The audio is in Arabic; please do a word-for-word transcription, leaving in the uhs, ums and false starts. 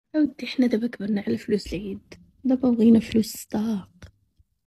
ودي احنا دابا كبرنا على فلوس العيد. دابا بغينا فلوس الصداع.